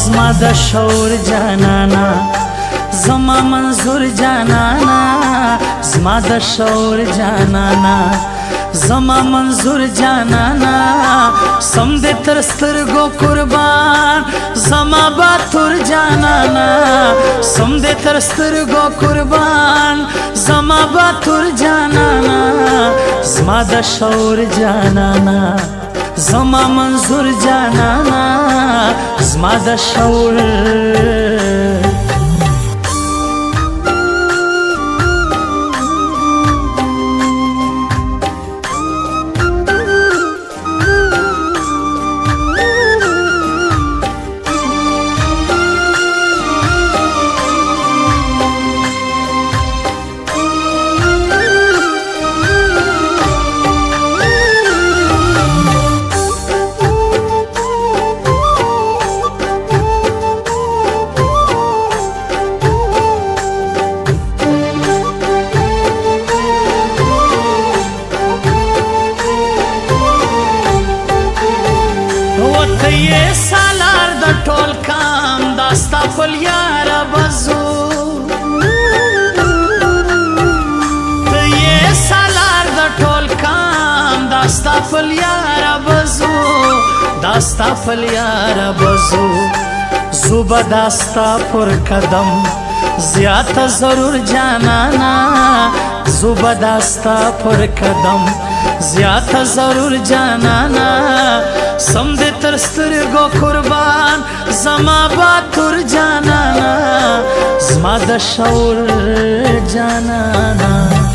زما د شعور جانانا زما منظور جانانا زما د شعور جانانا زما منظور جانانا سم دې تر سترګو قربان زما باتور جانانا سم دې تر سترګو قربان زما باتور جانانا زما د شعور جانانا زما منظور جانانا زما د شعور ته سالار د ټول کام داستا فل یار بزو ته سالار د ټول کام داستا فل یار بزو داستا فل یار بزو زوبا داستا پر قدم زیات ضرور جانانا زوبا داستا پر قدم زیات ضرور جانانا سم دې تر سترګو قربان زما باتور جانانا زما د شعور جانانا